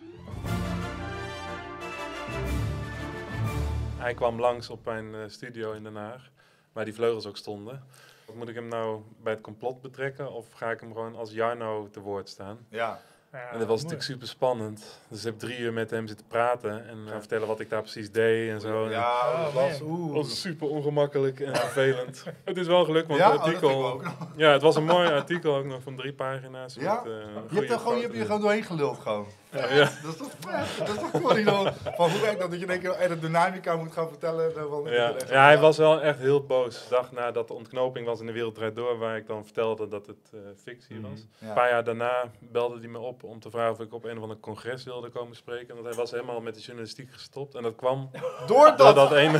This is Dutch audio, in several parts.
Hij kwam langs op mijn studio in Den Haag, waar die vleugels ook stonden. Moet ik hem nou bij het complot betrekken of ga ik hem gewoon als Jarno te woord staan? Ja. En dat was natuurlijk super spannend. Dus ik heb 3 uur met hem zitten praten en gaan vertellen wat ik daar precies deed en zo. Ja, dat was super ongemakkelijk en vervelend. Het is wel gelukt, want Ja? het artikel... Ja, het was een mooi artikel ook nog van 3 pagina's. Ja? Met, Je hebt er gewoon doorheen geluld gewoon. Ja. Dat is toch vet? Dat is toch cool? Van hoe werkt dat je in één keer de dynamica moet gaan vertellen? Ja, hij was wel echt heel boos. De dag nadat de ontknoping was in De Wereld Draait Door, waar ik dan vertelde dat het fictie was. Ja. Een paar jaar daarna belde hij me op om te vragen of ik op een of ander congres wilde komen spreken. Want hij was helemaal met de journalistiek gestopt. En dat kwam door dat ene...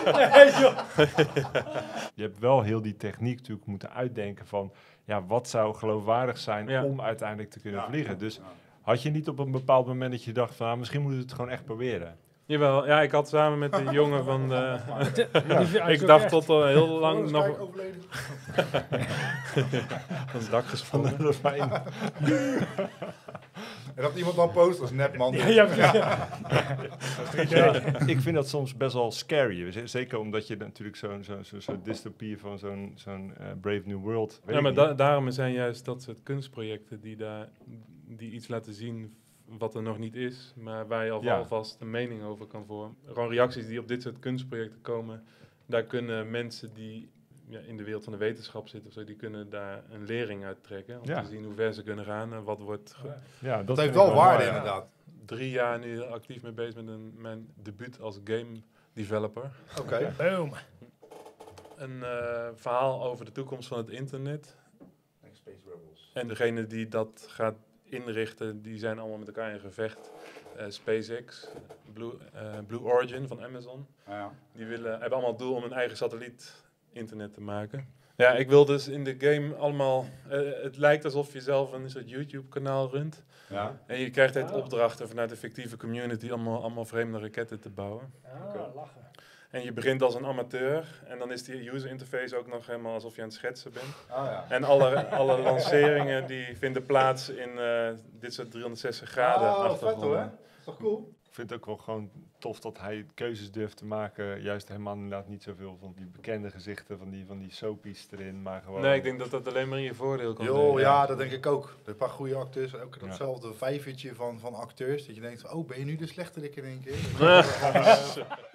Je hebt wel heel die techniek natuurlijk moeten uitdenken van... ja, wat zou geloofwaardig zijn om uiteindelijk te kunnen vliegen. Dus had je niet op een bepaald moment dat je dacht van... nou, misschien moeten we het gewoon echt proberen? Jawel, ja, ik had samen met de jongen van de... ik dacht tot al heel lang nog... van het dak gesprongen. En dat iemand dan post als nepman. Ik vind dat soms best wel scary. Zeker omdat je natuurlijk zo'n dystopie van zo'n Brave New World... Ja, maar daarom zijn juist dat soort kunstprojecten die iets laten zien wat er nog niet is, maar waar je alvast een mening over kan vormen. Gewoon reacties die op dit soort kunstprojecten komen, daar kunnen mensen die in de wereld van de wetenschap zitten of zo, die kunnen daar een lering uit trekken. Om te zien hoe ver ze kunnen gaan en wat wordt... dat heeft wel waarde inderdaad. 3 jaar nu actief mee bezig met mijn debuut als game developer. Oké. Boom. Een verhaal over de toekomst van het internet. Space Rebels. En degene die dat gaat inrichten, die zijn allemaal met elkaar in gevecht. SpaceX, Blue Origin van Amazon. Ja. Die hebben allemaal het doel om een eigen satelliet internet te maken. Ja, ik wil dus in de game allemaal... het lijkt alsof je zelf een soort YouTube-kanaal runt. Ja. En je krijgt het opdrachten vanuit de fictieve community allemaal vreemde raketten te bouwen. Lachen. En je begint als een amateur en dan is die user interface ook nog helemaal alsof je aan het schetsen bent. En alle lanceringen die vinden plaats in dit soort 360 graden achtergronden. Vet hoor. Is toch cool? Ik vind het ook wel gewoon tof dat hij keuzes durft te maken. Juist helemaal inderdaad niet zoveel van die bekende gezichten, van die soapies erin, maar gewoon... Nee, ik denk dat dat alleen maar in je voordeel kan Jo, ja, dat denk ik ook. Er een paar goede acteurs, ook datzelfde vijvertje van acteurs. Dat je denkt, oh, ben je nu de slechterik in één keer?